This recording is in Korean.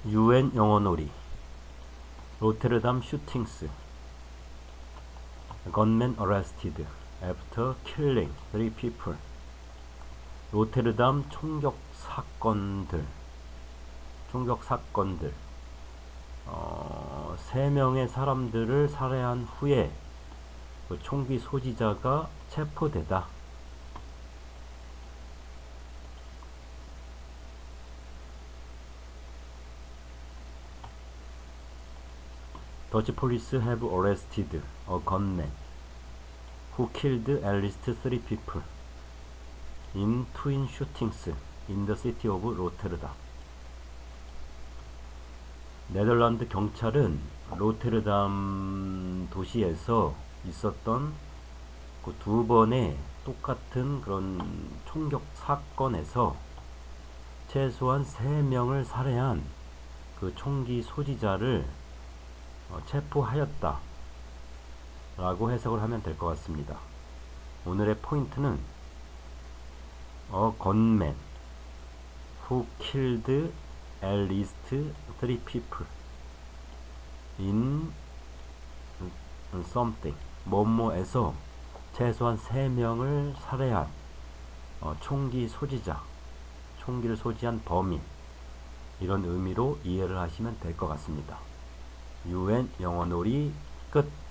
UN 영어놀이, 로테르담 슈팅스, gunman arrested after killing 3 people. 로테르담 총격 사건들, 3명의 사람들을 살해한 후에 그 총기 소지자가 체포되다. Dutch police have arrested a gunman who killed at least 3 people in twin shootings in the city of Rotterdam. 네덜란드 경찰은 로테르담 도시에서 있었던 그 2번의 똑같은 그런 총격 사건에서 최소한 3명을 살해한 그 총기 소지자를 체포하였다 라고 해석을 하면 될 것 같습니다. 오늘의 포인트는 A gunman who killed at least 3 people in something, 뭐뭐에서 최소한 3명을 살해한 총기 소지자, 총기를 소지한 범인, 이런 의미로 이해를 하시면 될 것 같습니다. UN 영어놀이 끝.